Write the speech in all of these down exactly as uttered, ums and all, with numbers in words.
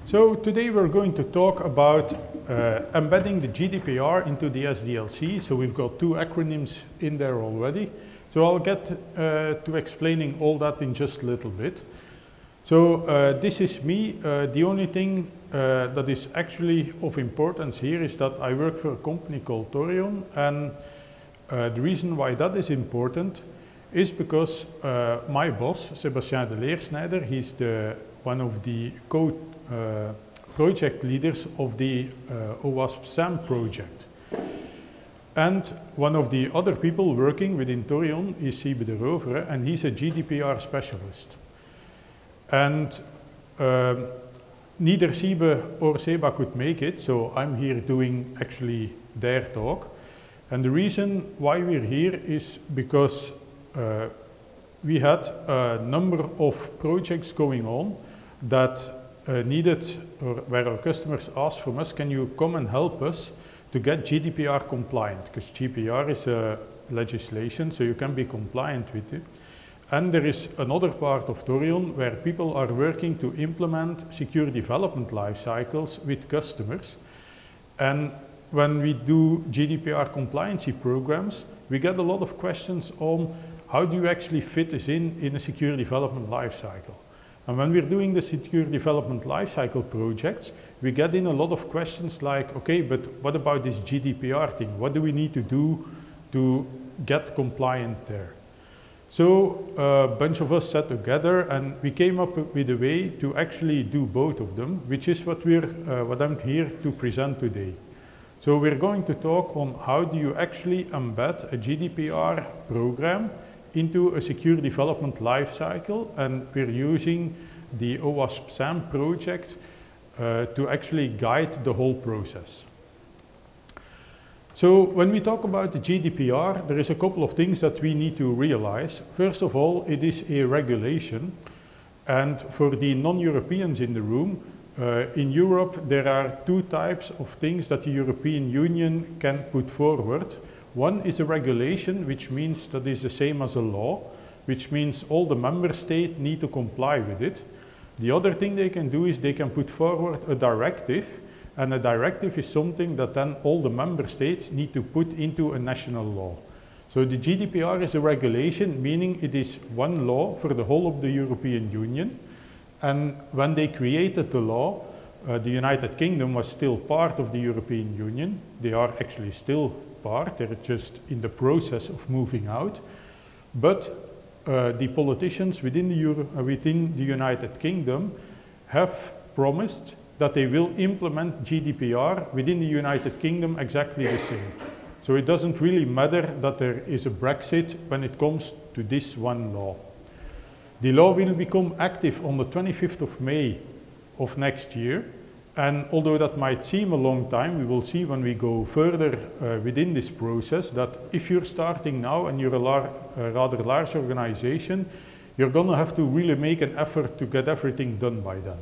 So today we're going to talk about uh, embedding the G D P R into the S D L C. So we've got two acronyms in there already. So I'll get uh, to explaining all that in just a little bit. So uh, this is me. Uh, the only thing uh, that is actually of importance here is that I work for a company called Torion, and uh, the reason why that is important is because uh, my boss, Sébastien de Leersnijder, he's the one of the co uh, project leaders of the uh, OWASP SAM project. And one of the other people working within Torion is Siebe de Rovere, and he's a G D P R specialist. And uh, neither Siebe or Seba could make it, so I'm here doing actually their talk. And the reason why we're here is because uh, we had a number of projects going on that uh, needed, or where our customers asked from us, can you come and help us to get G D P R compliant? Because G D P R is a legislation, so you can be compliant with it. And there is another part of Torion where people are working to implement secure development life cycles with customers. And when we do G D P R compliancy programs, we get a lot of questions on how do you actually fit this in in a secure development life cycle. And when we're doing the secure development life cycle projects, we get in a lot of questions like, okay, but what about this G D P R thing? What do we need to do to get compliant there? So a bunch of us sat together and we came up with a way to actually do both of them, which is what, we're, uh, what I'm here to present today. So we're going to talk on how do you actually embed a G D P R program into a secure development life cycle, and we're using the OWASP SAM project uh, to actually guide the whole process. So when we talk about the G D P R, there is a couple of things that we need to realize. First of all, it is a regulation, and for the non-Europeans in the room, uh, in Europe there are two types of things that the European Union can put forward. One is a regulation, which means that is the same as a law, which means all the member states need to comply with it. The other thing they can do is they can put forward a directive, and a directive is something that then all the member states need to put into a national law. So the G D P R is a regulation, meaning it is one law for the whole of the European Union. And when they created the law, uh, the United Kingdom was still part of the European Union. They are actually still part, they're just in the process of moving out. But uh, the politicians within the, Euro uh, within the United Kingdom have promised that they will implement G D P R within the United Kingdom exactly the same. So it doesn't really matter that there is a Brexit when it comes to this one law. The law will become active on the twenty-fifth of May of next year. And although that might seem a long time, we will see when we go further uh, within this process that if you're starting now and you're a, lar a rather large organization, you're going to have to really make an effort to get everything done by then.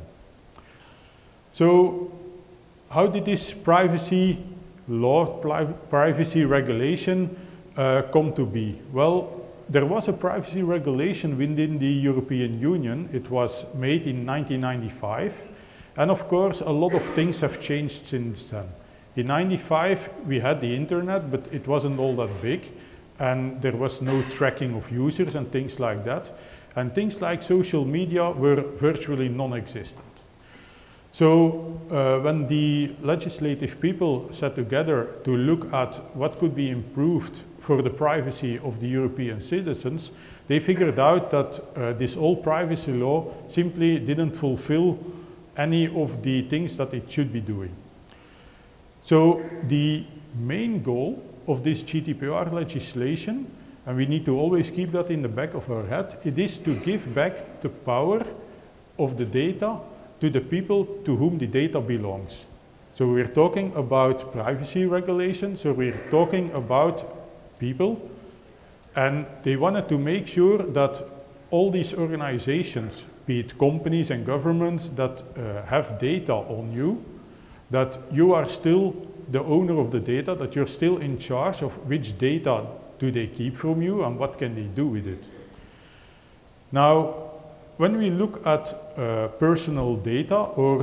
So how did this privacy law, privacy regulation uh, come to be? Well, there was a privacy regulation within the European Union. It was made in nineteen ninety-five. And of course, a lot of things have changed since then. In ninety-five, we had the internet, but it wasn't all that big. And there was no tracking of users and things like that. And things like social media were virtually non-existent. So uh, when the legislative people sat together to look at what could be improved for the privacy of the European citizens, they figured out that uh, this old privacy law simply didn't fulfill any of the things that it should be doing. So the main goal of this G D P R legislation, and we need to always keep that in the back of our head, it is to give back the power of the data to the people to whom the data belongs. So we're talking about privacy regulation, so we're talking about people, and they wanted to make sure that all these organizations, be it companies and governments that uh, have data on you, that you are still the owner of the data, that you're still in charge of which data do they keep from you and what can they do with it. Now, when we look at uh, personal data or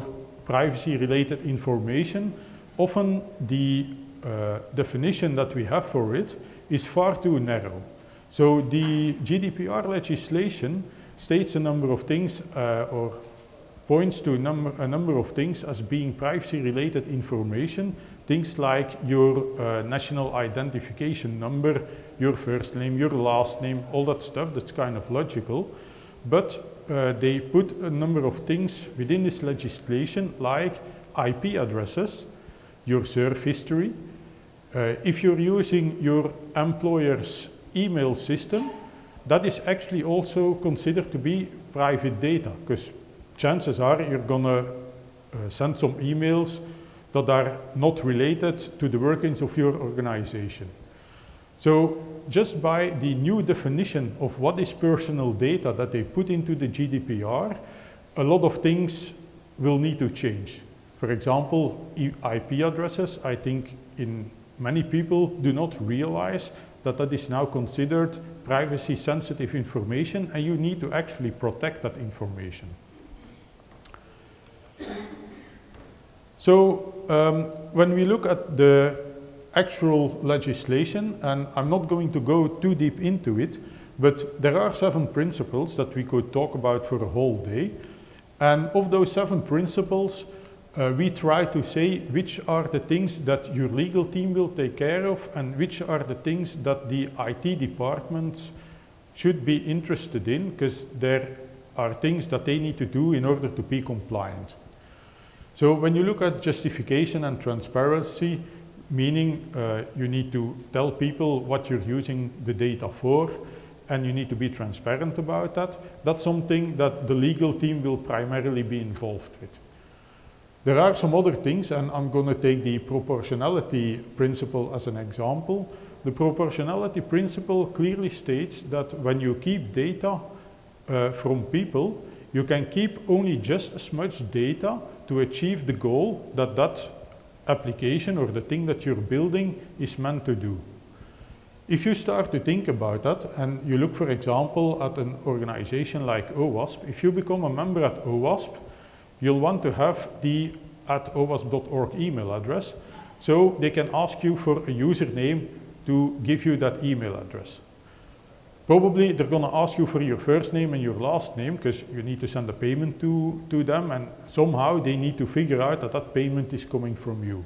privacy-related information, often the uh, definition that we have for it is far too narrow. So the G D P R legislation states a number of things uh, or points to a number, a number of things as being privacy-related information, things like your uh, national identification number, your first name, your last name, all that stuff. That's kind of logical. But uh, they put a number of things within this legislation like I P addresses, your surf history. Uh, if you're using your employer's email system, that is actually also considered to be private data, because chances are you're gonna uh, send some emails that are not related to the workings of your organization. So just by the new definition of what is personal data that they put into the G D P R, a lot of things will need to change. For example, I P addresses, I think in many people do not realize that that is now considered privacy sensitive information, and you need to actually protect that information. So um, when we look at the actual legislation, and I'm not going to go too deep into it, but there are seven principles that we could talk about for a whole day. And of those seven principles, uh, we try to say which are the things that your legal team will take care of and which are the things that the I T departments should be interested in, because there are things that they need to do in order to be compliant. So when you look at justification and transparency, meaning uh, you need to tell people what you're using the data for, and you need to be transparent about that, that's something that the legal team will primarily be involved with. There are some other things, and I'm going to take the proportionality principle as an example. The proportionality principle clearly states that when you keep data uh, from people, you can keep only just as much data to achieve the goal that that application or the thing that you're building is meant to do. If you start to think about that and you look, for example, at an organization like OWASP, if you become a member at OWASP, you'll want to have the at owasp dot org email address, so they can ask you for a username to give you that email address. Probably they're going to ask you for your first name and your last name, because you need to send a payment to, to them, and somehow they need to figure out that that payment is coming from you.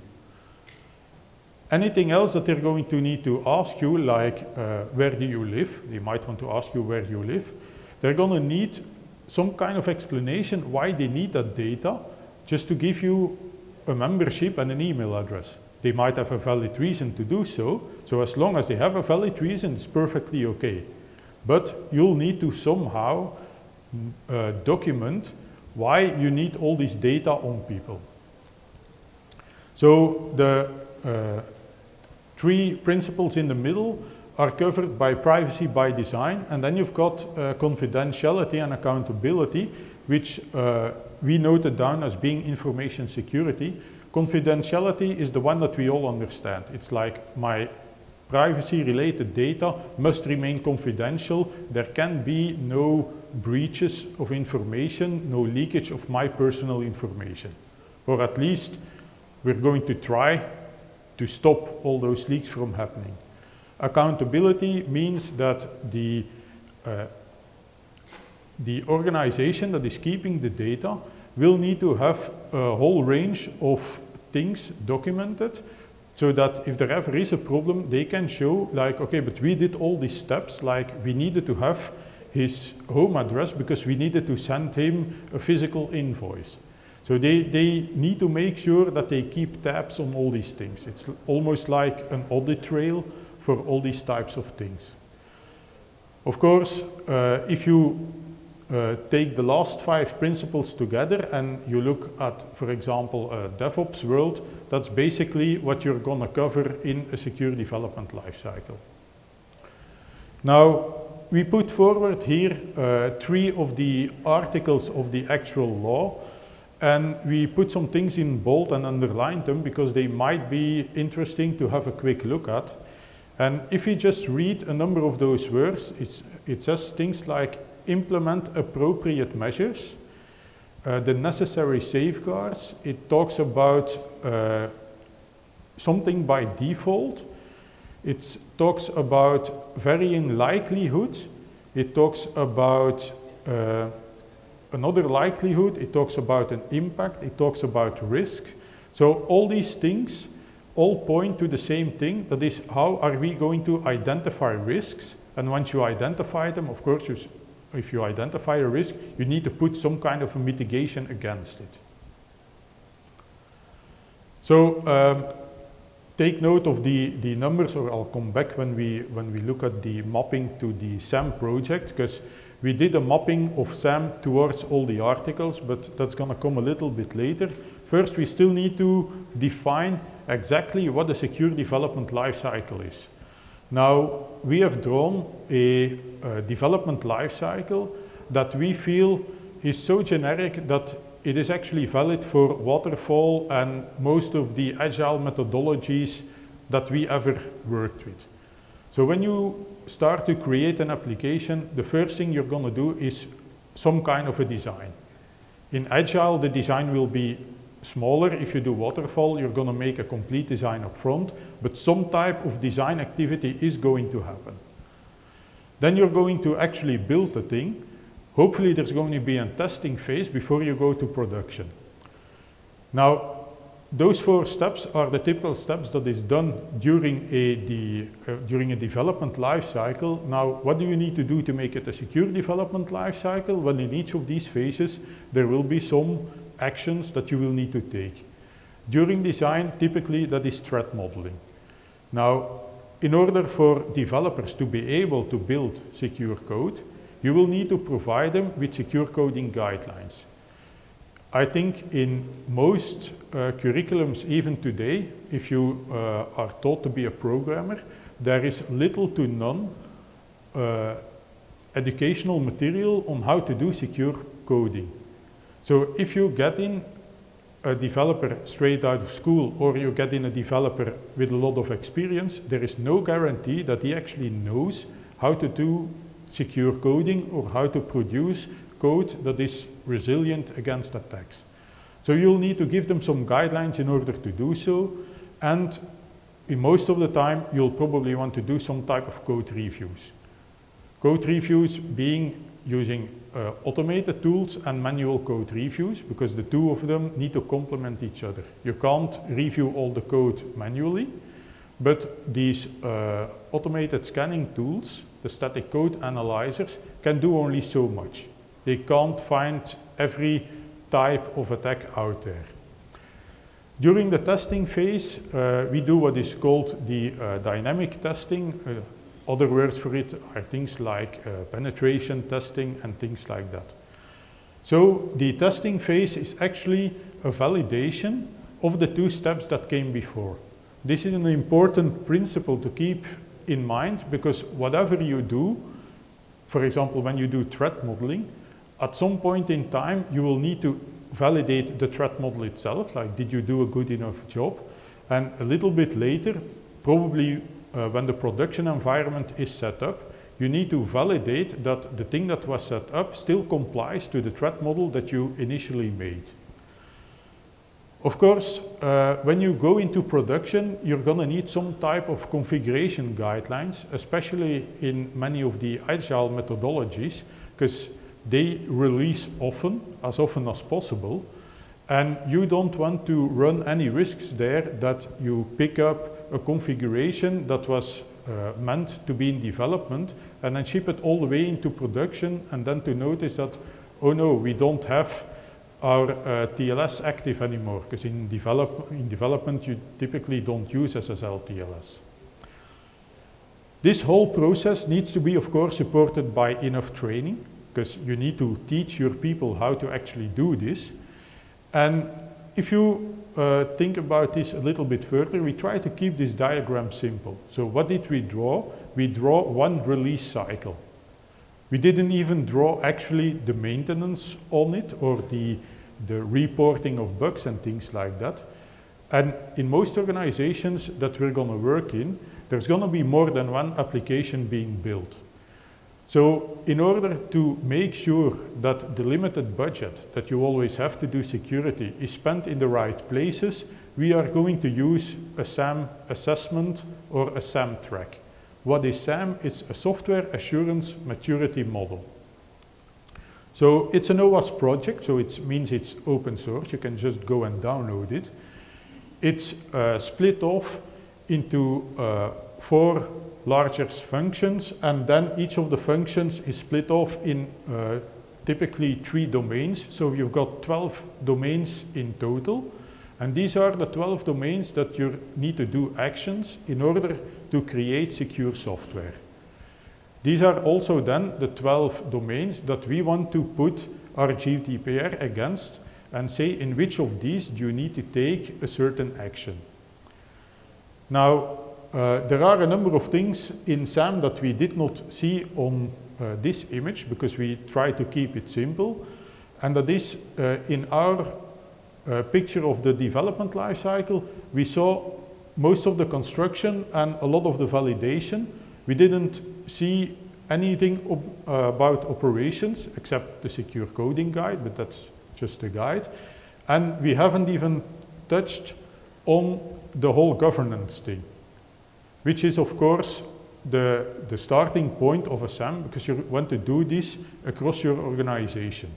Anything else that they're going to need to ask you, like uh, where do you live? They might want to ask you where you live. They're going to need some kind of explanation why they need that data, just to give you a membership and an email address. They might have a valid reason to do so, so as long as they have a valid reason, it's perfectly okay. But you'll need to somehow uh, document why you need all this data on people. So the uh, three principles in the middle are covered by privacy by design, and then you've got uh, confidentiality and accountability, which uh, we noted down as being information security. Confidentiality is the one that we all understand. It's like my privacy-related data must remain confidential. There can be no breaches of information, no leakage of my personal information. Or at least we're going to try to stop all those leaks from happening. Accountability means that the, uh, the organization that is keeping the data will need to have a whole range of things documented, so that if there ever is a problem, they can show like, okay, but we did all these steps, like we needed to have his home address because we needed to send him a physical invoice. So they, they need to make sure that they keep tabs on all these things. It's almost like an audit trail for all these types of things. Of course, uh, if you uh, take the last five principles together and you look at, for example, a DevOps world, that's basically what you're going to cover in a secure development lifecycle. Now, we put forward here uh, three of the articles of the actual law, and we put some things in bold and underlined them because they might be interesting to have a quick look at. And if you just read a number of those words, it's, it says things like implement appropriate measures, uh, the necessary safeguards. It talks about uh, something by default. It talks about varying likelihood. It talks about uh, another likelihood. It talks about an impact. It talks about risk. So all these things all point to the same thing. That is, how are we going to identify risks? And once you identify them, of course, you, if you identify a risk, you need to put some kind of a mitigation against it. So um, take note of the, the numbers, or I'll come back when we, when we look at the mapping to the SAM project, because we did a mapping of SAM towards all the articles, but that's going to come a little bit later. First, we still need to define exactly what the secure development lifecycle is. Now, we have drawn a, a development lifecycle that we feel is so generic that it is actually valid for waterfall and most of the agile methodologies that we ever worked with. So when you start to create an application, the first thing you're going to do is some kind of a design. In agile, the design will be smaller. If you do waterfall, you're going to make a complete design up front, but some type of design activity is going to happen. Then you're going to actually build the thing. Hopefully there's going to be a testing phase before you go to production. Now, those four steps are the typical steps that is done during a, the, uh, during a development life cycle. Now, what do you need to do to make it a secure development life cycle? Well, in each of these phases, there will be some actions that you will need to take. During design, typically that is threat modeling. Now, in order for developers to be able to build secure code, you will need to provide them with secure coding guidelines. I think in most uh, curriculums, even today, if you uh, are taught to be a programmer, there is little to none uh, educational material on how to do secure coding. So if you get in a developer straight out of school, or you get in a developer with a lot of experience, there is no guarantee that he actually knows how to do secure coding or how to produce code that is resilient against attacks. So you'll need to give them some guidelines in order to do so, and in most of the time you'll probably want to do some type of code reviews. Code reviews being using uh, automated tools and manual code reviews, because the two of them need to complement each other. You can't review all the code manually, but these uh, automated scanning tools, the static code analyzers, can do only so much. They can't find every type of attack out there. During the testing phase, uh, we do what is called the uh, dynamic testing. Uh, other words for it are things like uh, penetration testing and things like that. So the testing phase is actually a validation of the two steps that came before. This is an important principle to keep in mind, because whatever you do, for example, when you do threat modeling, at some point in time, you will need to validate the threat model itself, like did you do a good enough job? And a little bit later, probably uh, when the production environment is set up, you need to validate that the thing that was set up still complies to the threat model that you initially made. Of course, uh, when you go into production, you're going to need some type of configuration guidelines, especially in many of the agile methodologies, because they release often, as often as possible, and you don't want to run any risks there that you pick up a configuration that was uh, meant to be in development and then ship it all the way into production, and then to notice that, oh no, we don't have our uh, T L S active anymore, because in, develop, in development you typically don't use S S L T L S. This whole process needs to be, of course, supported by enough training, because you need to teach your people how to actually do this. And if you uh, think about this a little bit further, we try to keep this diagram simple. So what did we draw? We draw one release cycle. We didn't even draw actually the maintenance on it, or the, the reporting of bugs and things like that. And in most organizations that we're going to work in, there's going to be more than one application being built. So in order to make sure that the limited budget that you always have to do security is spent in the right places, we are going to use a SAM assessment or a SAM track. What is SAM? It's a Software Assurance Maturity Model. So it's an OWASP project, so it means it's open source. You can just go and download it. It's uh, split off into uh, four larger functions, and then each of the functions is split off in uh, typically three domains. So you've got twelve domains in total, and these are the twelve domains that you need to do actions in order to create secure software. These are also then the twelve domains that we want to put our G D P R against and say in which of these do you need to take a certain action. Now, Uh, there are a number of things in SAM that we did not see on uh, this image because we try to keep it simple, and that is uh, in our uh, picture of the development lifecycle, we saw most of the construction and a lot of the validation. We didn't see anything op uh, about operations except the secure coding guide, but that's just a guide. And we haven't even touched on the whole governance thing, which is of course the, the starting point of a SAM, because you want to do this across your organization.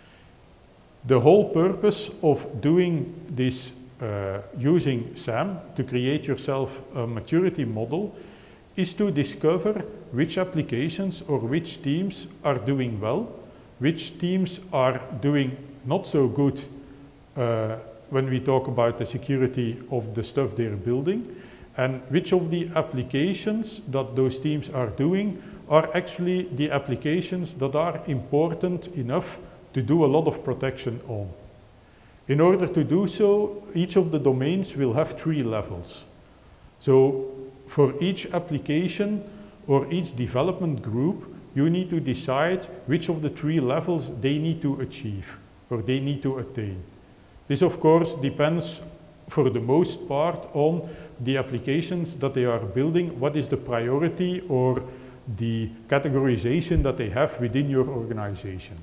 The whole purpose of doing this uh, using SAM to create yourself a maturity model is to discover which applications or which teams are doing well, which teams are doing not so good uh, when we talk about the security of the stuff they're building, and which of the applications that those teams are doing are actually the applications that are important enough to do a lot of protection on. In order to do so, each of the domains will have three levels. So for each application or each development group, you need to decide which of the three levels they need to achieve or they need to attain. This of course depends for the most part on the applications that they are building, what is the priority or the categorization that they have within your organization.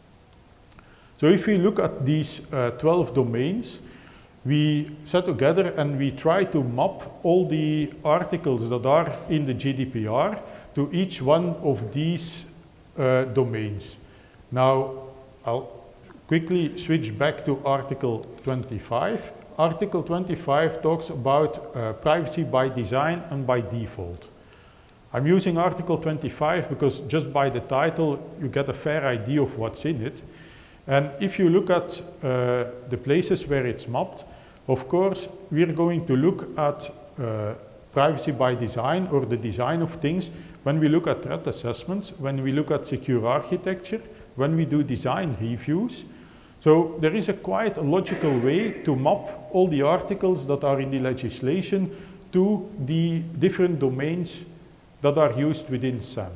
So if we look at these uh, twelve domains, we sat together and we try to map all the articles that are in the G D P R to each one of these uh, domains. Now, I'll quickly switch back to Article twenty-five. Article twenty-five talks about uh, privacy by design and by default. I'm using Article twenty-five because just by the title you get a fair idea of what's in it. And if you look at uh, the places where it's mapped, of course we're going to look at uh, privacy by design or the design of things when we look at threat assessments, when we look at secure architecture, when we do design reviews. So there is a quite a logical way to map all the articles that are in the legislation to the different domains that are used within SAM.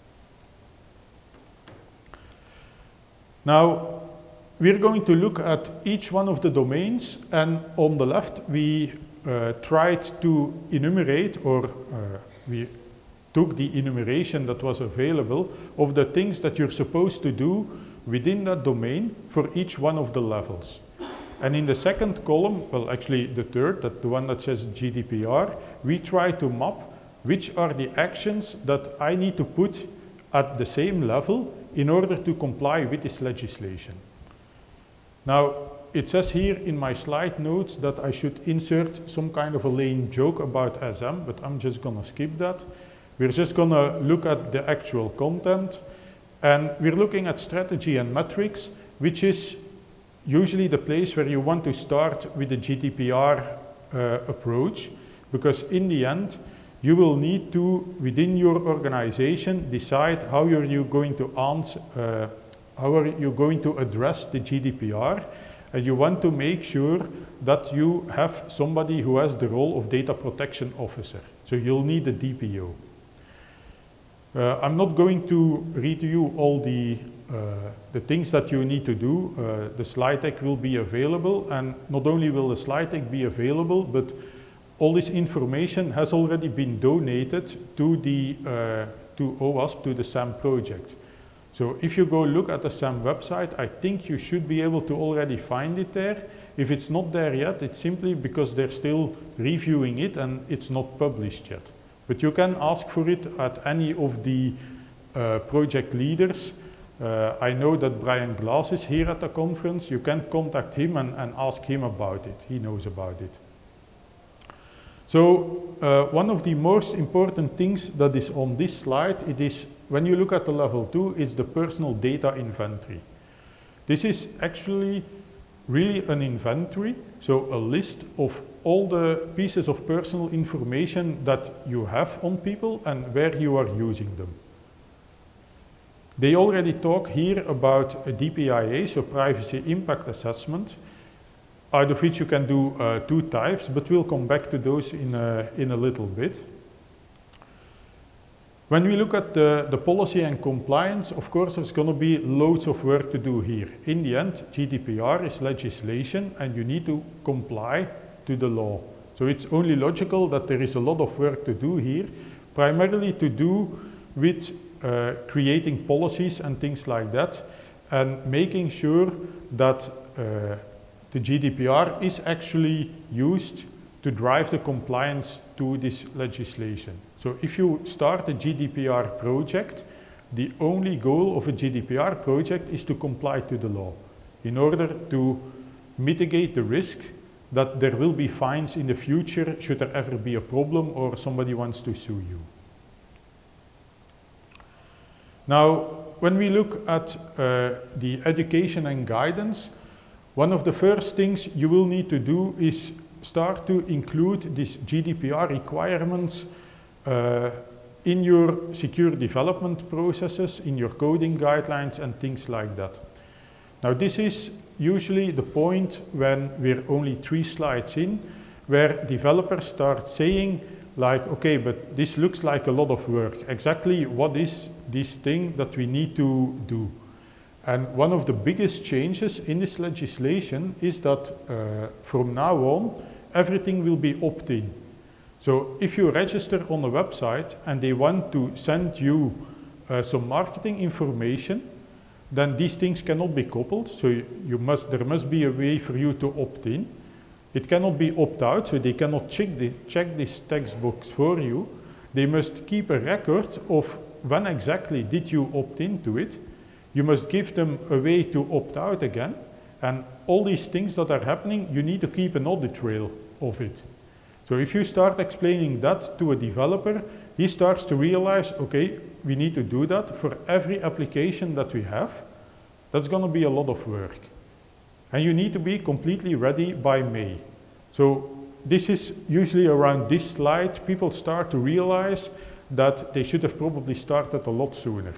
Now, we're going to look at each one of the domains, and on the left we uh, tried to enumerate, or uh, we took the enumeration that was available of the things that you're supposed to do within that domain for each one of the levels. And in the second column, well actually the third, that the one that says G D P R, we try to map which are the actions that I need to put at the same level in order to comply with this legislation. Now, it says here in my slide notes that I should insert some kind of a lame joke about S M, but I'm just gonna skip that. We're just gonna look at the actual content, and we're looking at strategy and metrics, which is usually the place where you want to start with the G D P R uh, approach, because in the end, you will need to, within your organization, decide how are you going to answer, uh, how are you going to address the G D P R, and you want to make sure that you have somebody who has the role of data protection officer. So you'll need a D P O. Uh, I'm not going to read to you all the, uh, the things that you need to do. Uh, the slide deck will be available, and not only will the slide deck be available, but all this information has already been donated to the, uh, to OWASP, to the SAM project. So if you go look at the SAM website, I think you should be able to already find it there. If it's not there yet, it's simply because they're still reviewing it and it's not published yet. But you can ask for it at any of the uh, project leaders. Uh, I know that Brian Glass is here at the conference. You can contact him and, and ask him about it. He knows about it. So uh, one of the most important things that is on this slide, it is when you look at the level two, it's the personal data inventory. This is actually really an inventory, so a list of all the pieces of personal information that you have on people and where you are using them. They already talk here about a D P I A, so privacy impact assessment, out of which you can do uh, two types, but we'll come back to those in a, in a little bit. When we look at the, the policy and compliance, of course, there's going to be loads of work to do here. In the end, G D P R is legislation, and you need to comply to the law. So it's only logical that there is a lot of work to do here, primarily to do with uh, creating policies and things like that, and making sure that uh, the G D P R is actually used to drive the compliance to this legislation. So if you start a G D P R project, the only goal of a G D P R project is to comply to the law in order to mitigate the risk that there will be fines in the future should there ever be a problem or somebody wants to sue you. Now, when we look at uh, the education and guidance, one of the first things you will need to do is start to include these G D P R requirements uh, in your secure development processes, in your coding guidelines and things like that. Now this is usually the point when we're only three slides in, where developers start saying like, okay, but this looks like a lot of work. Exactly what is this thing that we need to do? And one of the biggest changes in this legislation is that uh, from now on, everything will be opt-in. So if you register on a website and they want to send you uh, some marketing information, then these things cannot be coupled. So you, you must, there must be a way for you to opt in. It cannot be opt-out, so they cannot check, the, check this text box for you. They must keep a record of when exactly did you opt into it. You must give them a way to opt out again. And all these things that are happening, you need to keep an audit trail of it. So if you start explaining that to a developer, he starts to realize, okay, we need to do that for every application that we have. That's going to be a lot of work. And you need to be completely ready by May. So this is usually around this slide, people start to realize that they should have probably started a lot sooner.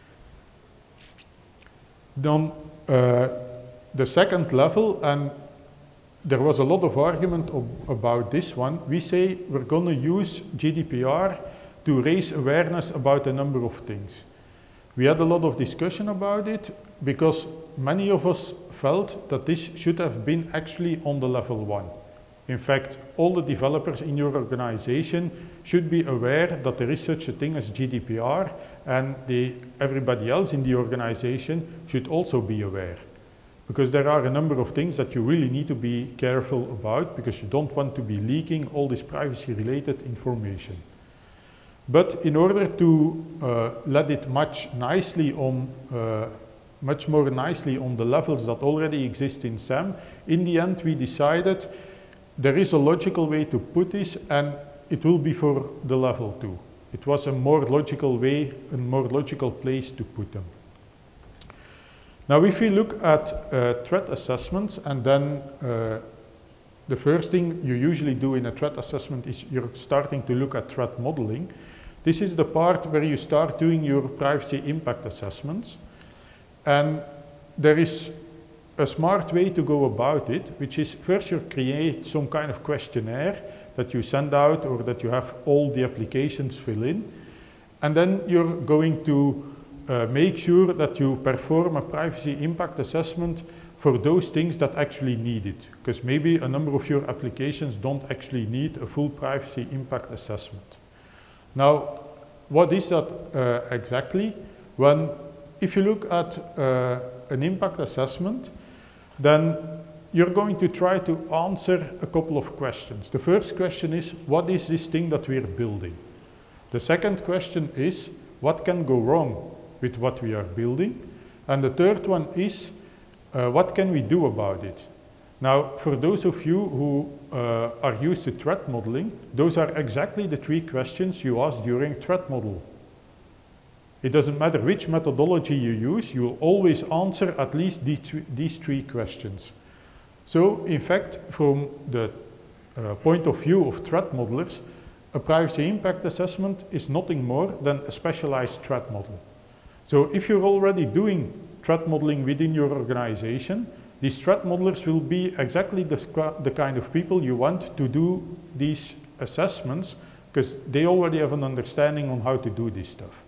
Then uh, the second level, and there was a lot of argument of, about this one, we say we're going to use G D P R to raise awareness about a number of things. We had a lot of discussion about it because many of us felt that this should have been actually on the level one. In fact, all the developers in your organization should be aware that there is such a thing as G D P R, and they, everybody else in the organization should also be aware. Because there are a number of things that you really need to be careful about, because you don't want to be leaking all this privacy-related information. But in order to uh, let it much nicely on, uh, much more nicely on the levels that already exist in SAM, in the end we decided there is a logical way to put this, and it will be for the level two. It was a more logical way, a more logical place to put them. Now if we look at uh, threat assessments, and then uh, the first thing you usually do in a threat assessment is you're starting to look at threat modeling. This is the part where you start doing your privacy impact assessments. And there is a smart way to go about it, which is first you create some kind of questionnaire that you send out or that you have all the applications fill in. And then you're going to uh, make sure that you perform a privacy impact assessment for those things that actually need it. Because maybe a number of your applications don't actually need a full privacy impact assessment. Now, what is that uh, exactly? When, if you look at uh, an impact assessment, then you're going to try to answer a couple of questions. The first question is, what is this thing that we're building? The second question is, what can go wrong with what we are building? And the third one is, uh, what can we do about it? Now, for those of you who uh, are used to threat modeling, those are exactly the three questions you ask during threat model. It doesn't matter which methodology you use, you will always answer at least these three questions. So, in fact, from the uh, point of view of threat modelers, a privacy impact assessment is nothing more than a specialized threat model. So, if you're already doing threat modeling within your organization, these threat modelers will be exactly the, the kind of people you want to do these assessments, because they already have an understanding on how to do this stuff.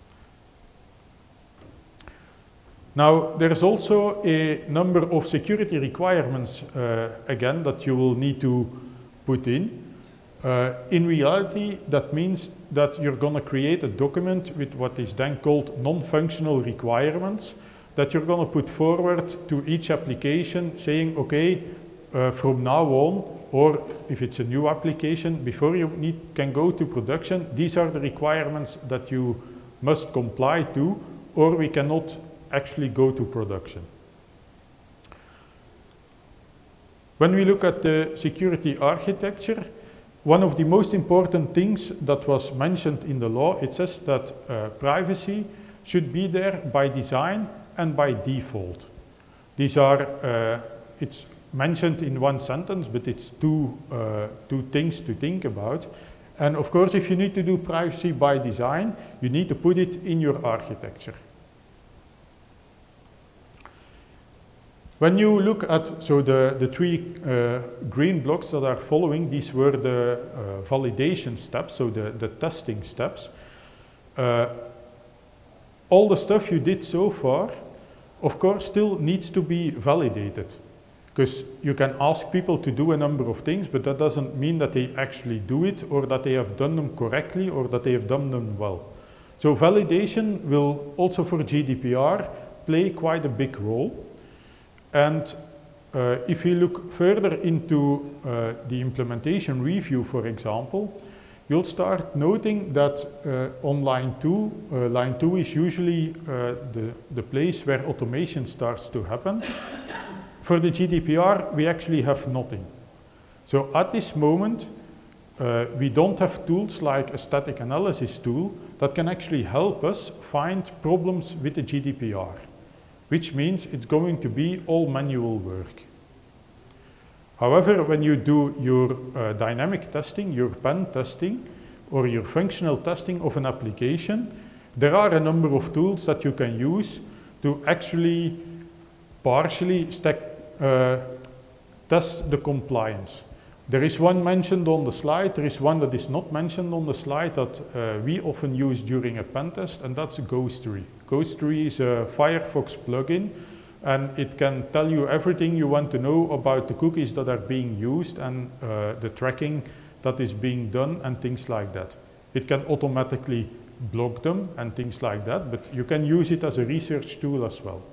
Now, there is also a number of security requirements, uh, again, that you will need to put in. Uh, in reality, that means that you're going to create a document with what is then called non-functional requirements that you're going to put forward to each application saying, okay, uh, from now on, or if it's a new application, before you need, can go to production, these are the requirements that you must comply to, or we cannot actually go to production. When we look at the security architecture, one of the most important things that was mentioned in the law, it says that uh, privacy should be there by design and by default. These are, uh, it's mentioned in one sentence, but it's two, uh, two things to think about. And of course, if you need to do privacy by design, you need to put it in your architecture. When you look at, so the, the three uh, green blocks that are following, these were the uh, validation steps, so the, the testing steps. Uh, all the stuff you did so far, of course, still needs to be validated. Because you can ask people to do a number of things, but that doesn't mean that they actually do it, or that they have done them correctly, or that they have done them well. So validation will also for G D P R play quite a big role. And uh, if you look further into uh, the implementation review, for example, you'll start noting that uh, on line two, uh, line two is usually uh, the, the place where automation starts to happen. For the G D P R, we actually have nothing. So at this moment, uh, we don't have tools like a static analysis tool that can actually help us find problems with the G D P R. Which means it's going to be all manual work. However, when you do your uh, dynamic testing, your pen testing, or your functional testing of an application, there are a number of tools that you can use to actually partially stack, uh, test the compliance. There is one mentioned on the slide, there is one that is not mentioned on the slide that uh, we often use during a pen test, and that's Ghostery. Ghostery is a Firefox plugin, and it can tell you everything you want to know about the cookies that are being used and uh, the tracking that is being done and things like that. It can automatically block them and things like that, but you can use it as a research tool as well.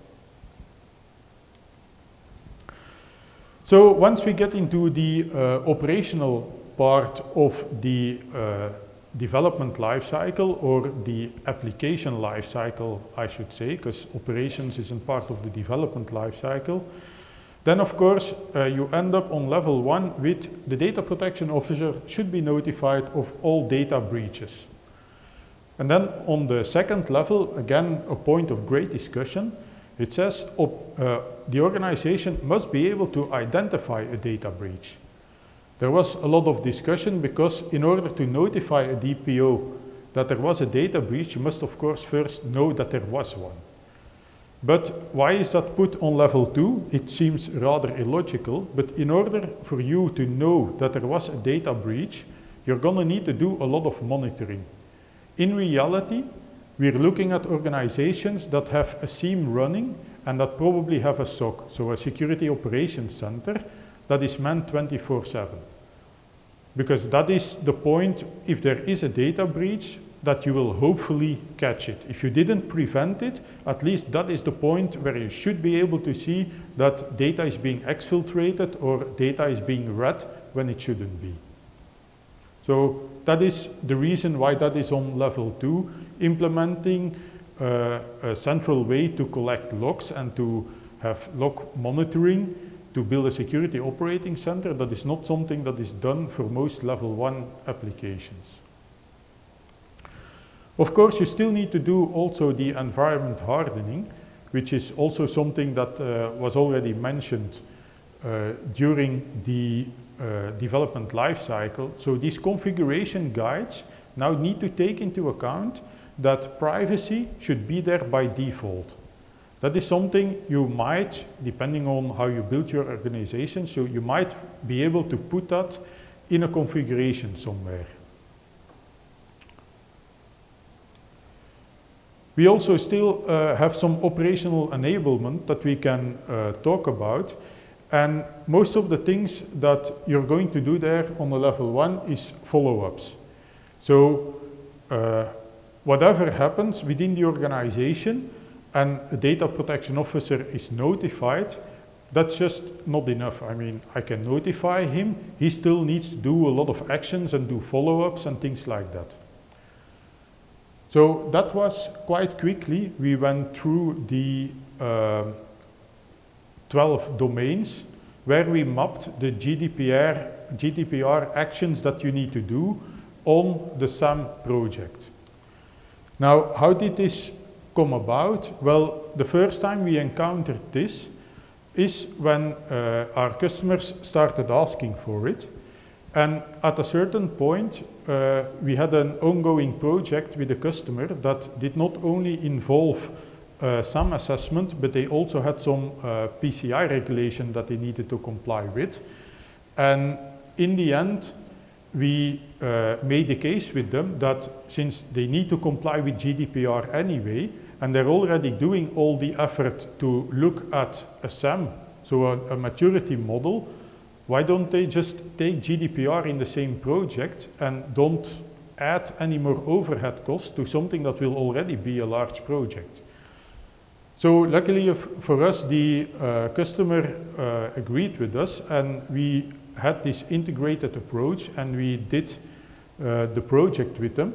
So once we get into the uh, operational part of the uh, development lifecycle, or the application lifecycle, I should say, because operations isn't part of the development lifecycle, then of course uh, you end up on level one with the data protection officer should be notified of all data breaches. And then on the second level, again, a point of great discussion, it says uh, the organization must be able to identify a data breach. There was a lot of discussion because in order to notify a D P O that there was a data breach, you must of course first know that there was one. But why is that put on level two? It seems rather illogical, but in order for you to know that there was a data breach, you're gonna need to do a lot of monitoring. In reality, we're looking at organizations that have a S I E M running and that probably have a S O C, so a Security Operations Center, that is manned twenty-four seven. Because that is the point, if there is a data breach, that you will hopefully catch it. If you didn't prevent it, at least that is the point where you should be able to see that data is being exfiltrated or data is being read when it shouldn't be. So that is the reason why that is on level two, implementing uh, a central way to collect logs and to have log monitoring to build a security operating center. That is not something that is done for most level one applications. Of course, you still need to do also the environment hardening, which is also something that uh, was already mentioned uh, during the uh, development lifecycle. So these configuration guides now need to take into account that privacy should be there by default. That is something you might, depending on how you build your organization, so you might be able to put that in a configuration somewhere. We also still uh, have some operational enablement that we can uh, talk about. And most of the things that you're going to do there on the level one is follow-ups. So uh, whatever happens within the organization and a data protection officer is notified, that's just not enough. I mean, I can notify him. He still needs to do a lot of actions and do follow-ups and things like that. So that was quite quickly. We went through the uh, twelve domains where we mapped the G D P R, G D P R actions that you need to do on the SAM project. Now, how did this come about? Well, the first time we encountered this is when uh, our customers started asking for it. And at a certain point, uh, we had an ongoing project with a customer that did not only involve uh, SAM assessment, but they also had some uh, P C I regulation that they needed to comply with. And in the end, we uh, made the case with them that since they need to comply with G D P R anyway, and they're already doing all the effort to look at a SAM, so a, a maturity model, why don't they just take G D P R in the same project and don't add any more overhead costs to something that will already be a large project? So luckily for us, the uh, customer uh, agreed with us, and we had this integrated approach, and we did uh, the project with them.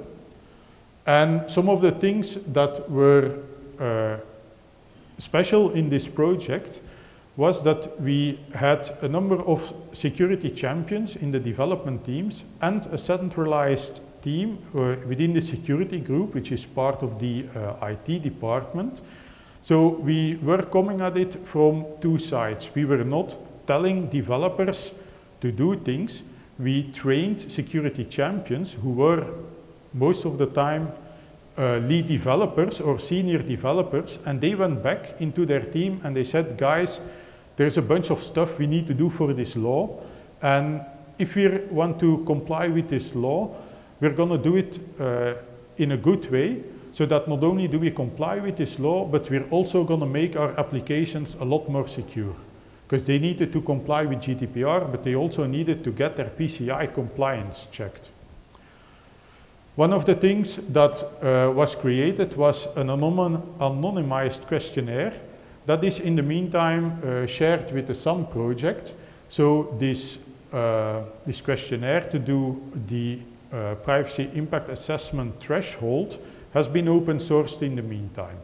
And some of the things that were uh, special in this project was that we had a number of security champions in the development teams and a centralized team uh, within the security group, which is part of the uh, I T department. So we were coming at it from two sides. We were not telling developers to do things. We trained security champions who were most of the time uh, lead developers or senior developers, and they went back into their team and they said, guys, there's a bunch of stuff we need to do for this law, and if we want to comply with this law, we're going to do it uh, in a good way, so that not only do we comply with this law, but we're also going to make our applications a lot more secure. Because they needed to comply with G D P R, but they also needed to get their P C I compliance checked. One of the things that uh, was created was an anon anonymized questionnaire that is in the meantime uh, shared with the SAM project. So this, uh, this questionnaire to do the uh, privacy impact assessment threshold has been open sourced in the meantime.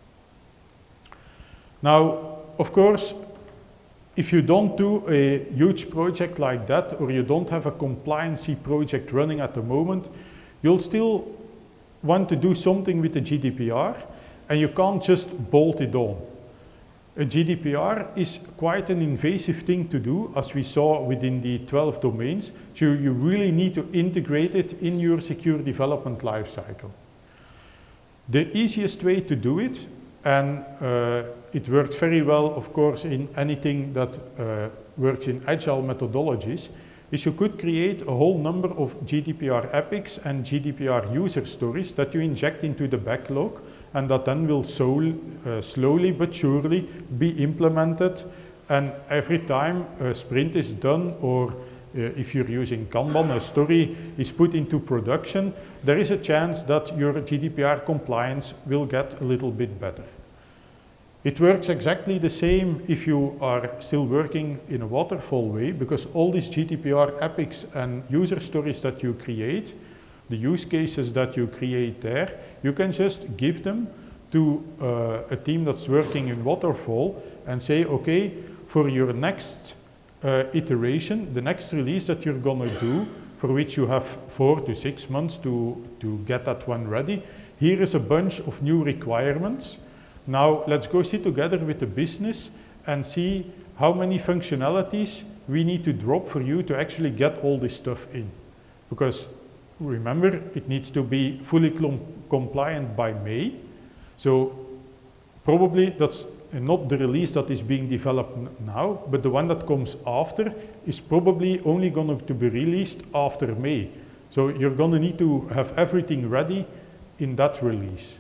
Now, of course, if you don't do a huge project like that, or you don't have a compliancy project running at the moment, you'll still want to do something with the G D P R, and you can't just bolt it on. A G D P R is quite an invasive thing to do, as we saw within the twelve domains, so you really need to integrate it in your secure development lifecycle. The easiest way to do it, and uh, it works very well, of course, in anything that uh, works in agile methodologies, is you could create a whole number of G D P R epics and G D P R user stories that you inject into the backlog, and that then will so, uh, slowly but surely be implemented. And every time a sprint is done or uh, if you're using Kanban, a story is put into production, there is a chance that your G D P R compliance will get a little bit better. It works exactly the same if you are still working in a waterfall way, because all these G D P R epics and user stories that you create, the use cases that you create there, you can just give them to uh, a team that's working in waterfall and say, okay, for your next uh, iteration, the next release that you're gonna do, for which you have four to six months to, to get that one ready, here is a bunch of new requirements. Now let's go sit together with the business and see how many functionalities we need to drop for you to actually get all this stuff in. Because remember, it needs to be fully compliant by May. So probably that's not the release that is being developed now, but the one that comes after is probably only going to be released after May. So you're going to need to have everything ready in that release.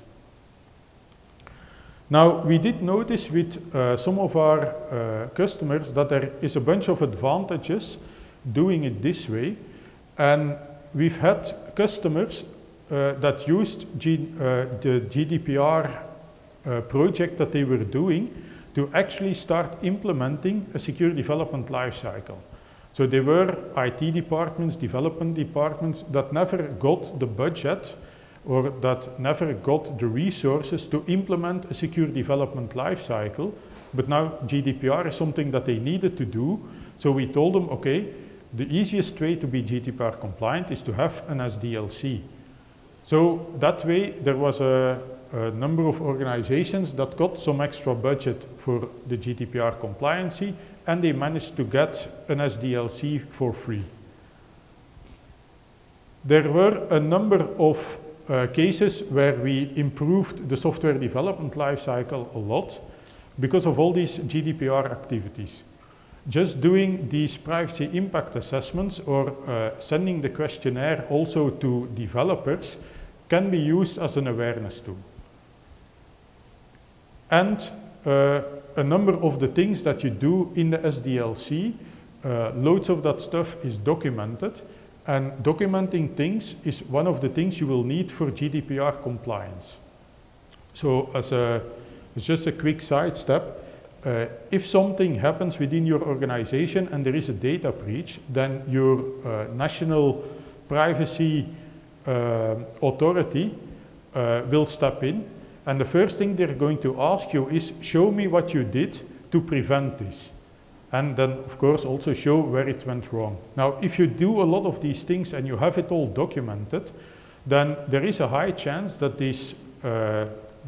Now, we did notice with uh, some of our uh, customers that there is a bunch of advantages doing it this way. And we've had customers uh, that used G, uh, the G D P R uh, project that they were doing to actually start implementing a secure development lifecycle. So they were I T departments, development departments that never got the budget or that never got the resources to implement a secure development lifecycle, but now G D P R is something that they needed to do. So we told them, okay, the easiest way to be G D P R compliant is to have an S D L C. So that way there was a, a number of organizations that got some extra budget for the G D P R compliancy, and they managed to get an S D L C for free. There were a number of Uh, cases where we improved the software development lifecycle a lot because of all these G D P R activities. Just doing these privacy impact assessments or uh, sending the questionnaire also to developers can be used as an awareness tool. And uh, a number of the things that you do in the S D L C, uh, loads of that stuff is documented. And documenting things is one of the things you will need for G D P R compliance. So as a, as just a quick sidestep, uh, if something happens within your organization and there is a data breach, then your uh, national privacy uh, authority uh, will step in. And the first thing they're going to ask you is, show me what you did to prevent this. And then, of course, also show where it went wrong. Now, if you do a lot of these things and you have it all documented, then there is a high chance that this, uh,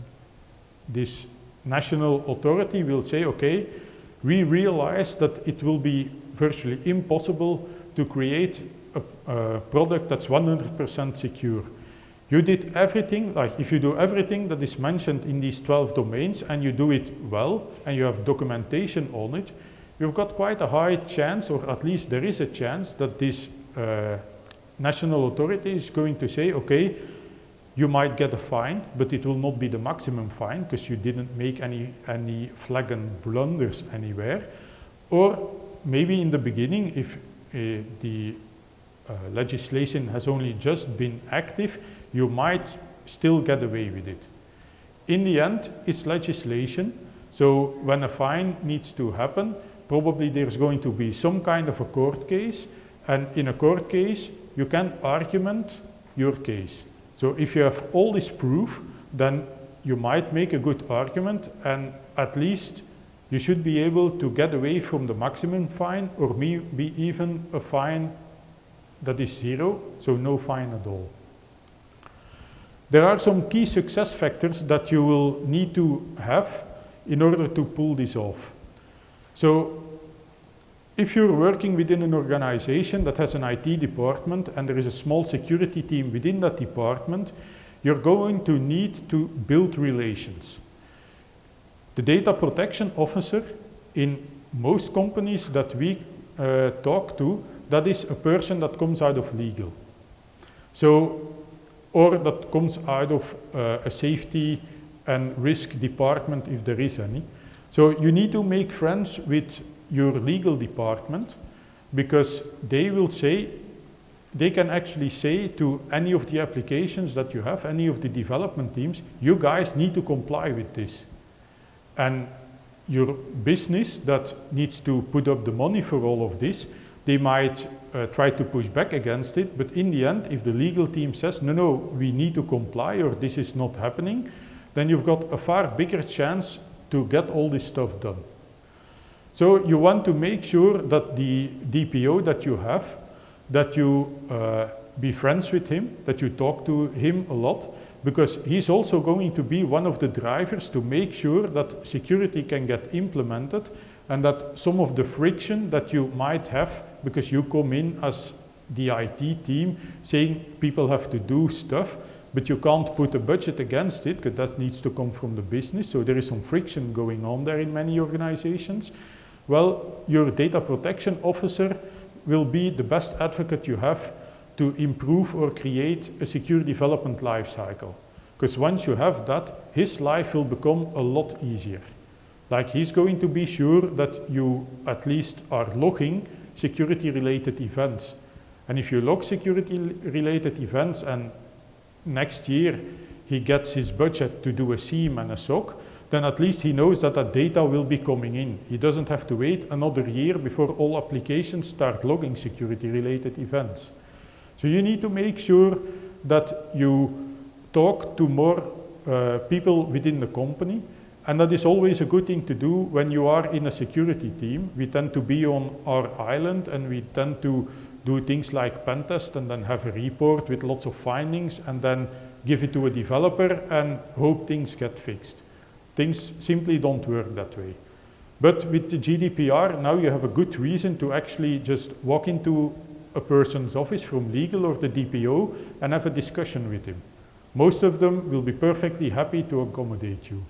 this national authority will say, okay, we realize that it will be virtually impossible to create a, a product that's one hundred percent secure. You did everything, like if you do everything that is mentioned in these twelve domains and you do it well and you have documentation on it, you've got quite a high chance, or at least there is a chance, that this uh, national authority is going to say, okay, you might get a fine, but it will not be the maximum fine because you didn't make any, any flagrant blunders anywhere. Or maybe in the beginning, if uh, the uh, legislation has only just been active, you might still get away with it. In the end, it's legislation. So when a fine needs to happen, probably there's going to be some kind of a court case, and in a court case, you can argument your case. So if you have all this proof, then you might make a good argument, and at least you should be able to get away from the maximum fine, or maybe even a fine that is zero, so no fine at all. There are some key success factors that you will need to have in order to pull this off. So if you're working within an organization that has an I T department and there is a small security team within that department, you're going to need to build relations. The data protection officer in most companies that we uh, talk to, that is a person that comes out of legal. So, or that comes out of uh, a safety and risk department if there is any. So you need to make friends with your legal department, because they will say, they can actually say to any of the applications that you have, any of the development teams, you guys need to comply with this. And your business that needs to put up the money for all of this, they might uh, try to push back against it, but in the end, if the legal team says, no, no, we need to comply or this is not happening, then you've got a far bigger chance to get all this stuff done. So you want to make sure that the D P O that you have, that you uh, be friends with him, that you talk to him a lot, because he's also going to be one of the drivers to make sure that security can get implemented and that some of the friction that you might have, because you come in as the I T team saying people have to do stuff, but you can't put a budget against it because that needs to come from the business. So there is some friction going on there in many organizations. Well, your data protection officer will be the best advocate you have to improve or create a secure development lifecycle. Because once you have that, his life will become a lot easier. Like he's going to be sure that you at least are logging security-related events. And if you log security-related events and next year he gets his budget to do a SIEM and a S O C, then at least he knows that that data will be coming in. He doesn't have to wait another year before all applications start logging security-related events. So you need to make sure that you talk to more uh, people within the company, and that is always a good thing to do when you are in a security team. We tend to be on our island and we tend to do things like pen test and then have a report with lots of findings and then give it to a developer and hope things get fixed. Things simply don't work that way. But with the G D P R, now you have a good reason to actually just walk into a person's office from legal or the D P O and have a discussion with him. Most of them will be perfectly happy to accommodate you.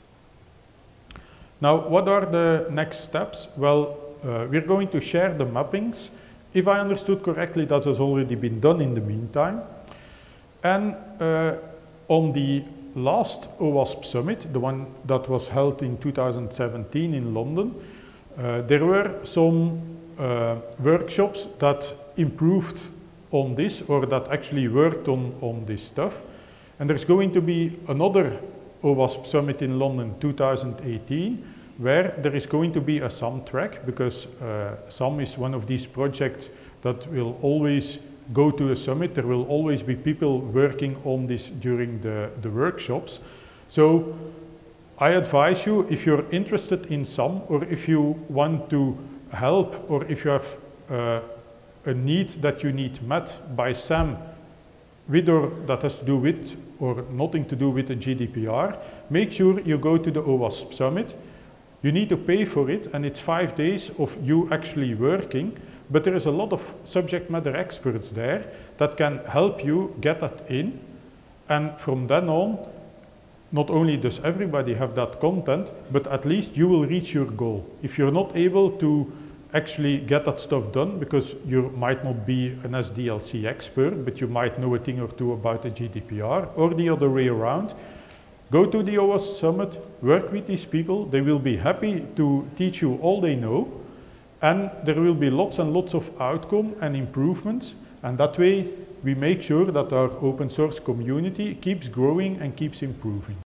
Now, what are the next steps? Well, uh, we're going to share the mappings. If I understood correctly, that has already been done in the meantime. And uh, on the last OWASP Summit, the one that was held in two thousand seventeen in London, uh, there were some uh, workshops that improved on this or that actually worked on, on this stuff. And there's going to be another OWASP Summit in London two thousand eighteen, where there is going to be a S A M track, because uh, S A M is one of these projects that will always go to a summit. There will always be people working on this during the, the workshops. So I advise you, if you're interested in S A M, or if you want to help, or if you have uh, a need that you need met by S A M, with or that has to do with or nothing to do with the G D P R, make sure you go to the OWASP Summit. You need to pay for it, and it's five days of you actually working, but there is a lot of subject matter experts there that can help you get that in, and from then on, not only does everybody have that content, but at least you will reach your goal. If you're not able to actually get that stuff done, because you might not be an S D L C expert, but you might know a thing or two about the G D P R, or the other way around, go to the OWASP Summit, work with these people. They will be happy to teach you all they know, and there will be lots and lots of outcome and improvements, and that way we make sure that our open source community keeps growing and keeps improving.